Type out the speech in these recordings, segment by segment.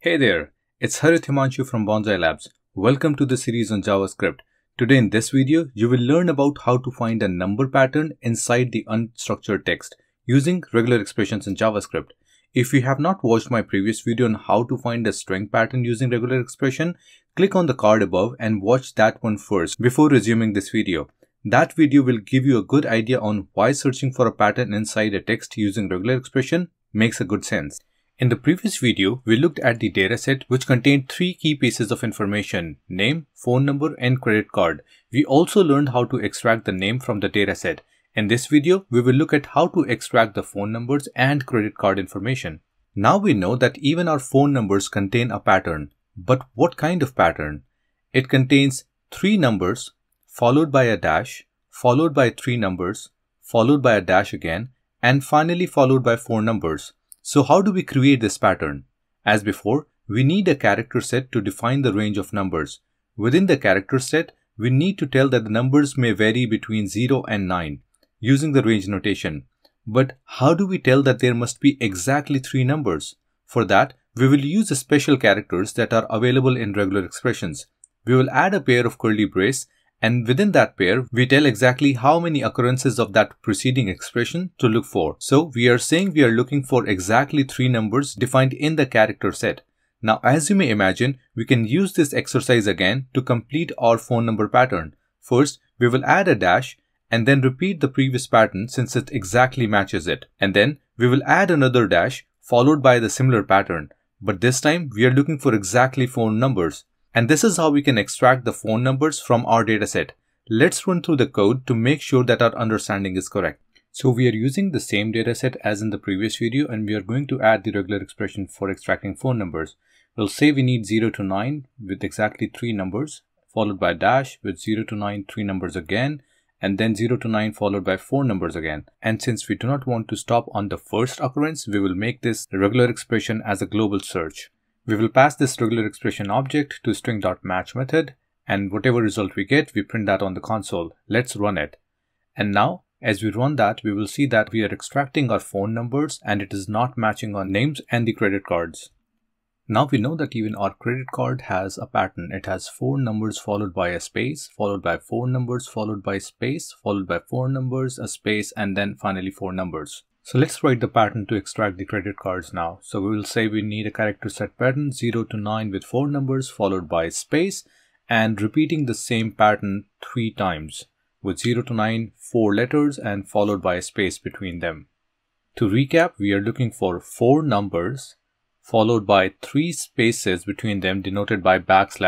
Hey there, it's Harith Himanshu from Bonsai Labs. Welcome to the series on JavaScript. Today in this video, you will learn about how to find a number pattern inside the unstructured text using regular expressions in JavaScript. If you have not watched my previous video on how to find a string pattern using regular expression, click on the card above and watch that one first before resuming this video. That video will give you a good idea on why searching for a pattern inside a text using regular expression makes a good sense. In the previous video, we looked at the dataset which contained three key pieces of information: name, phone number, and credit card. We also learned how to extract the name from the dataset. In this video, we will look at how to extract the phone numbers and credit card information. Now we know that even our phone numbers contain a pattern. But what kind of pattern? It contains three numbers, followed by a dash, followed by three numbers, followed by a dash again, and finally followed by four numbers. So how do we create this pattern? As before, we need a character set to define the range of numbers. Within the character set, we need to tell that the numbers may vary between 0 and 9 using the range notation. But how do we tell that there must be exactly three numbers? For that, we will use the special characters that are available in regular expressions. We will add a pair of curly brace, and within that pair, we tell exactly how many occurrences of that preceding expression to look for. So we are saying we are looking for exactly three numbers defined in the character set. Now, as you may imagine, we can use this exercise again to complete our phone number pattern. First, we will add a dash and then repeat the previous pattern since it exactly matches it. And then we will add another dash followed by the similar pattern. But this time, we are looking for exactly phone numbers. And this is how we can extract the phone numbers from our dataset. Let's run through the code to make sure that our understanding is correct. So we are using the same dataset as in the previous video, and we are going to add the regular expression for extracting phone numbers. We'll say we need 0 to 9 with exactly three numbers, followed by dash with 0 to 9 three numbers again, and then 0 to 9 followed by four numbers again. And since we do not want to stop on the first occurrence, we will make this regular expression as a global search. We will pass this regular expression object to String.match method, and whatever result we get, we print that on the console. Let's run it. And now, as we run that, we will see that we are extracting our phone numbers and it is not matching our names and the credit cards. Now we know that even our credit card has a pattern. It has four numbers followed by a space, followed by four numbers, followed by space, followed by four numbers, a space, and then finally four numbers. So let's write the pattern to extract the credit cards now. So we will say we need a character set pattern 0 to 9 with four numbers followed by space and repeating the same pattern three times with 0 to 9 four letters and followed by a space between them. To recap, we are looking for four numbers followed by three spaces between them denoted by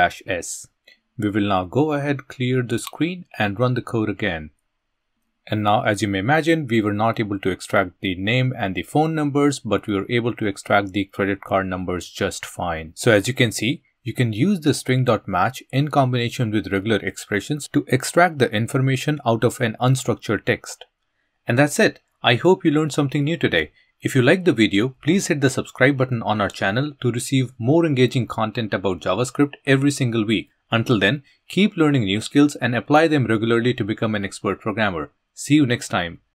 \s. We will now go ahead, clear the screen and run the code again. And now, as you may imagine, we were not able to extract the name and the phone numbers, but we were able to extract the credit card numbers just fine. So as you can see, you can use the String.match in combination with regular expressions to extract the information out of an unstructured text. And that's it. I hope you learned something new today. If you liked the video, please hit the subscribe button on our channel to receive more engaging content about JavaScript every single week. Until then, keep learning new skills and apply them regularly to become an expert programmer. See you next time.